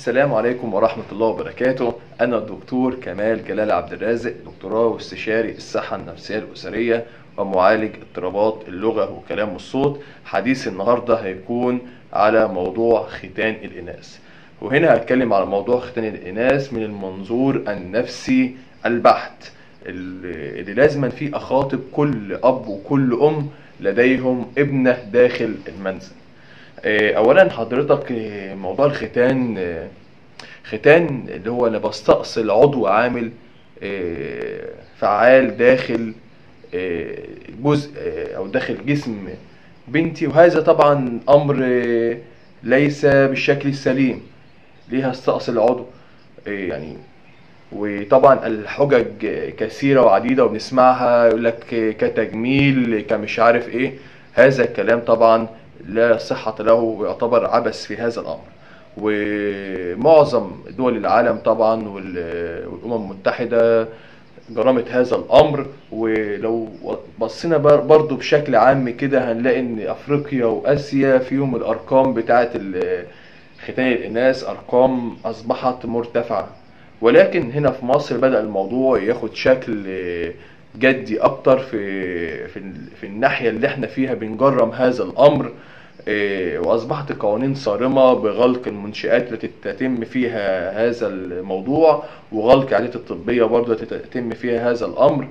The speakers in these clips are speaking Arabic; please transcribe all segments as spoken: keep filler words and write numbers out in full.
السلام عليكم ورحمة الله وبركاته. أنا الدكتور كمال جلال عبد الرازق، دكتوراه واستشاري الصحة النفسية الأسرية ومعالج اضطرابات اللغة وكلام الصوت. حديث النهاردة هيكون على موضوع ختان الإناث، وهنا هتكلم على موضوع ختان الإناث من المنظور النفسي البحت اللي لازما فيه أخاطب كل أب وكل أم لديهم ابنة داخل المنزل. اولا حضرتك موضوع الختان، ختان اللي هو انا بستأصل عضو عامل فعال داخل جزء او داخل جسم بنتي، وهذا طبعا امر ليس بالشكل السليم. ليه هستأصل العضو يعني؟ وطبعا الحجج كثيرة وعديدة وبنسمعها، يقول لك كتجميل كمش عارف ايه. هذا الكلام طبعا لا صحة له ويعتبر عبث في هذا الأمر. ومعظم دول العالم طبعا والأمم المتحدة جرمت هذا الأمر. ولو بصينا برضو بشكل عام كده هنلاقي إن أفريقيا وآسيا فيهم الأرقام بتاعة ختان الإناث أرقام أصبحت مرتفعة، ولكن هنا في مصر بدأ الموضوع ياخد شكل جدي اكتر في في في الناحيه اللي احنا فيها بنجرم هذا الامر. واصبحت القوانين صارمه بغلق المنشآت التي تتم فيها هذا الموضوع، وغلق العيادات الطبيه برضه التي تتم فيها هذا الامر.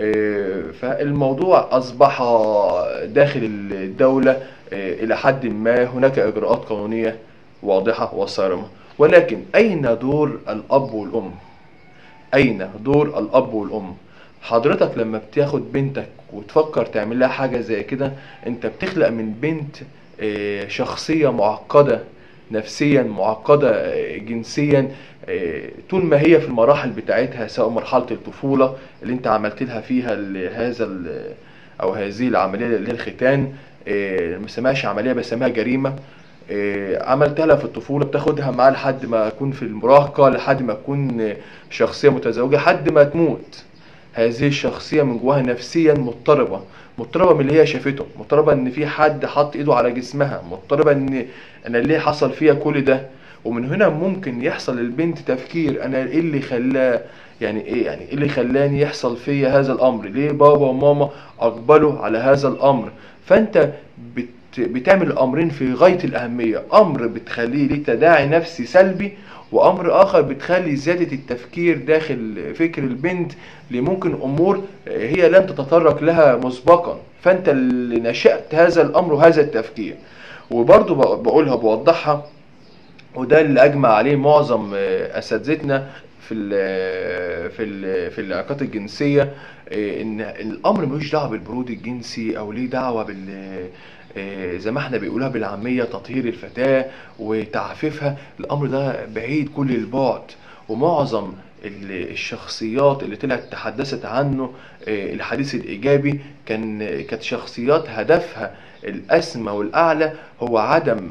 فالموضوع اصبح داخل الدوله الى حد ما هناك اجراءات قانونيه واضحه وصارمه، ولكن اين دور الاب والام؟ اين دور الاب والام؟ حضرتك لما بتاخد بنتك وتفكر تعمل لها حاجة زي كده، انت بتخلق من بنت شخصية معقدة نفسيا، معقدة جنسيا، طول ما هي في المراحل بتاعتها، سواء مرحلة الطفولة اللي انت عملت لها فيها هذا او هذه العملية اللي هي الختان. ما بسميهاش عملية، بسميها جريمة. عملتها لها في الطفولة، بتاخدها معاها لحد ما تكون في المراهقة، لحد ما تكون شخصية متزوجة، لحد ما تموت. هذه الشخصية من جواها نفسيا مضطربة، مضطربة من اللي هي شافته، مضطربة ان في حد حط ايده على جسمها، مضطربة ان انا ليه حصل فيها كل ده. ومن هنا ممكن يحصل للبنت تفكير، انا ايه اللي خلاه يعني ايه يعني ايه اللي خلاني يحصل فيا هذا الامر؟ ليه بابا وماما اقبلوا على هذا الامر؟ فانت بت بتعمل امرين في غاية الاهمية. امر بتخليه ليه تداعي نفسي سلبي، وامر اخر بتخلي زيادة التفكير داخل فكر البنت لممكن امور هي لم تتطرق لها مسبقا، فانت اللي نشأت هذا الامر وهذا التفكير. وبرضو بقولها بوضحها، وده اللي اجمع عليه معظم اساتذتنا في ال في ال في العلاقات الجنسية، ان الامر ملوش دعوه بالبرود الجنسي او ليه دعوه بال زي ما احنا بيقولها بالعاميه تطهير الفتاه وتعفيفها. الامر ده بعيد كل البعد. ومعظم الشخصيات اللي طلعت تحدثت عنه الحديث الايجابي كان كانت شخصيات هدفها الاسمى والاعلى هو عدم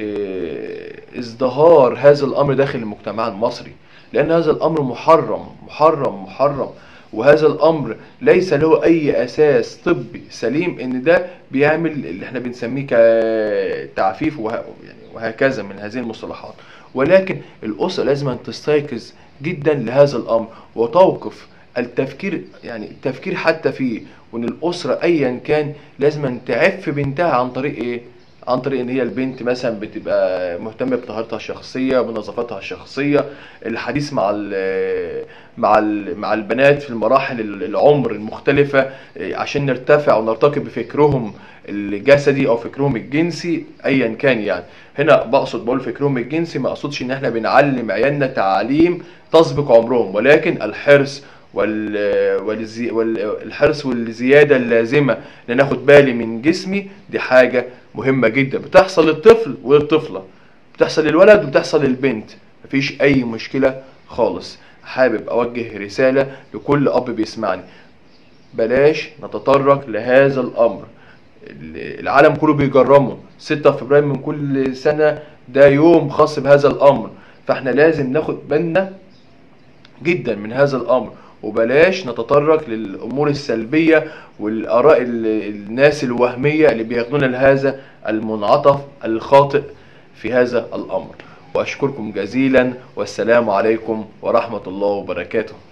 ازدهار هذا الامر داخل المجتمع المصري، لان هذا الامر محرم محرم محرم. وهذا الامر ليس له اي اساس طبي سليم ان ده بيعمل اللي احنا بنسميه كتعفيف وهكذا من هذه المصطلحات. ولكن الاسره لازم أن تستيقظ جدا لهذا الامر وتوقف التفكير، يعني التفكير حتى فيه، وان الاسره ايا كان لازم أن تعف بنتها عن طريق ايه؟ عن طريق ان هي البنت مثلا بتبقى مهتمه بطهارتها الشخصيه، بنظافتها الشخصيه، الحديث مع ال مع ال مع البنات في المراحل العمر المختلفه عشان نرتفع ونرتقي بفكرهم الجسدي او فكرهم الجنسي ايا كان. يعني هنا بقصد بقول فكرهم الجنسي، ما اقصدش ان احنا بنعلم عيالنا تعليم تسبق عمرهم، ولكن الحرص والزي... والحرص والزياده اللازمه ان ناخد بالي من جسمي، دي حاجه مهمه جدا بتحصل للطفل وللطفله، بتحصل للولد وبتحصل للبنت، مفيش اي مشكله خالص. حابب اوجه رساله لكل اب بيسمعني، بلاش نتطرق لهذا الامر. العالم كله بيجرمه، ستة فبراير من كل سنه ده يوم خاص بهذا الامر، فاحنا لازم ناخد بالنا جدا من هذا الامر، وبلاش نتطرق للامور السلبيه والاراء الناس الوهميه اللي بياخدونا لهذا المنعطف الخاطئ في هذا الامر. وأشكركم جزيلا، والسلام عليكم ورحمة الله وبركاته.